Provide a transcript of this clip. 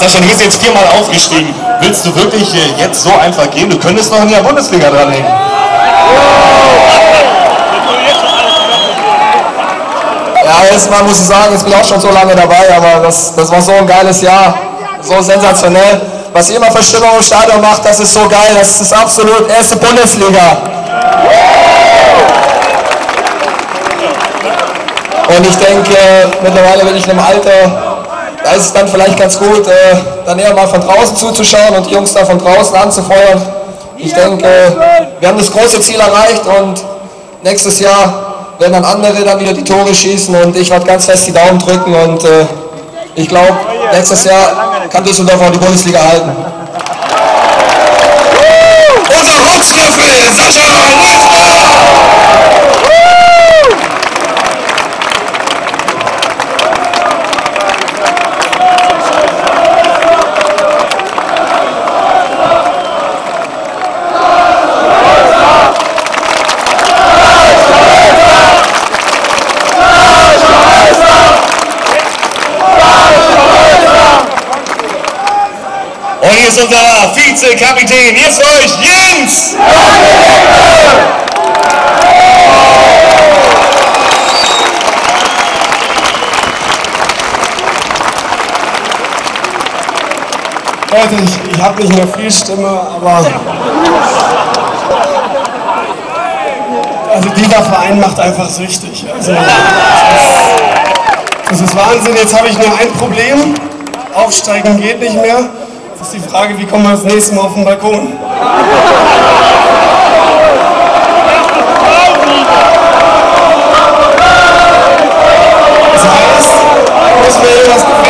Sascha, du bist jetzt 4-mal aufgestiegen. Willst du wirklich jetzt so einfach gehen? Du könntest noch in der Bundesliga dranhängen. Ja, erstmal muss ich sagen, jetzt bin ich auch schon so lange dabei, aber das war so ein geiles Jahr, so sensationell. Was ihr immer für Stimmung im Stadion macht, das ist so geil, das ist absolut erste Bundesliga. Und ich denke, mittlerweile bin ich in einem Alter, da ist es dann vielleicht ganz gut, dann eher mal von draußen zuzuschauen und die Jungs da von draußen anzufeuern. Ich denke, wir haben das große Ziel erreicht und nächstes Jahr werden dann andere dann wieder die Tore schießen und ich werde ganz fest die Daumen drücken und ich glaube, nächstes Jahr kann Düsseldorf auch die Bundesliga halten. Unser Rotzlöffel, Sascha Neufner! Und hier ist unser Vizekapitän, hier ist für euch Jens! Leute, ich habe nicht mehr viel Stimme, aber also dieser Verein macht einfach süchtig. Also, das ist Wahnsinn. Jetzt habe ich nur ein Problem. Aufsteigen geht nicht mehr. Jetzt ist die Frage, wie kommen wir das nächste Mal auf den Balkon? Das heißt, muss mir irgendwas